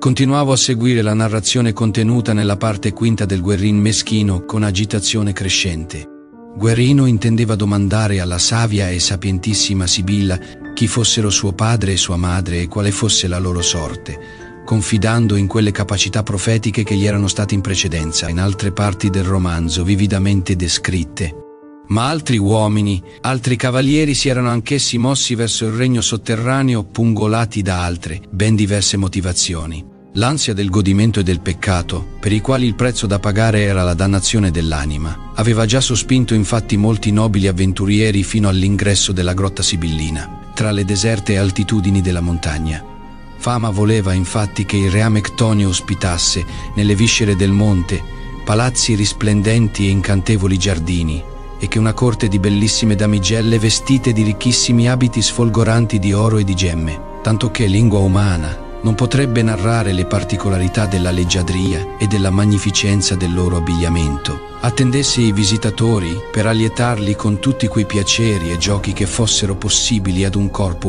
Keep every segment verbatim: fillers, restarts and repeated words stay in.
Continuavo a seguire la narrazione contenuta nella parte quinta del Guerrin meschino con agitazione crescente. Guerrino intendeva domandare alla savia e sapientissima Sibilla chi fossero suo padre e sua madre e quale fosse la loro sorte, confidando in quelle capacità profetiche che gli erano state in precedenza, in altre parti del romanzo, vividamente descritte. Ma altri uomini, altri cavalieri si erano anch'essi mossi verso il regno sotterraneo, pungolati da altre, ben diverse motivazioni. L'ansia del godimento e del peccato, per i quali il prezzo da pagare era la dannazione dell'anima, aveva già sospinto infatti molti nobili avventurieri fino all'ingresso della grotta sibillina, tra le deserte altitudini della montagna. Fama voleva infatti che il re Amectonio ospitasse, nelle viscere del monte, palazzi risplendenti e incantevoli giardini, e che una corte di bellissime damigelle vestite di ricchissimi abiti sfolgoranti di oro e di gemme, tanto che lingua umana non potrebbe narrare le particolarità della leggiadria e della magnificenza del loro abbigliamento, attendesse i visitatori per allietarli con tutti quei piaceri e giochi che fossero possibili ad un corpo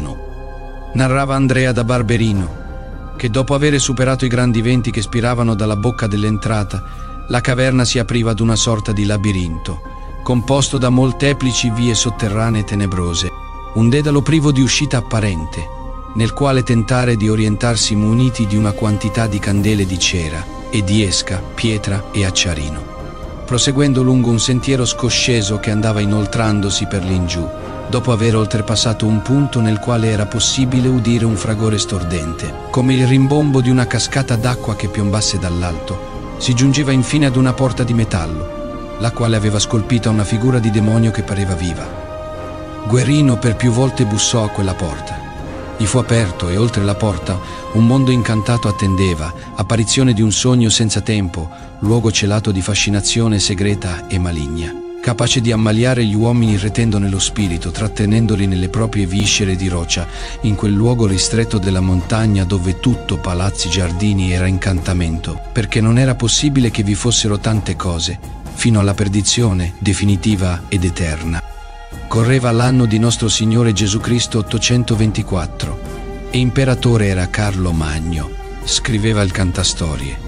umano. Narrava Andrea da Barberino che dopo avere superato i grandi venti che spiravano dalla bocca dell'entrata, la caverna si apriva ad una sorta di labirinto, composto da molteplici vie sotterranee tenebrose, un dedalo privo di uscita apparente, nel quale tentare di orientarsi muniti di una quantità di candele di cera e di esca, pietra e acciarino. Proseguendo lungo un sentiero scosceso che andava inoltrandosi per l'ingiù, dopo aver oltrepassato un punto nel quale era possibile udire un fragore stordente, come il rimbombo di una cascata d'acqua che piombasse dall'alto, si giungeva infine ad una porta di metallo, la quale aveva scolpita una figura di demonio che pareva viva. Guerrino per più volte bussò a quella porta. Gli fu aperto e oltre la porta un mondo incantato attendeva, apparizione di un sogno senza tempo, luogo celato di fascinazione segreta e maligna, capace di ammaliare gli uomini retendo nello spirito, trattenendoli nelle proprie viscere di roccia, in quel luogo ristretto della montagna dove tutto, palazzi, giardini, era incantamento, perché non era possibile che vi fossero tante cose, fino alla perdizione definitiva ed eterna. Correva l'anno di nostro Signore Gesù Cristo ottocentoventiquattro e imperatore era Carlo Magno, scriveva il cantastorie.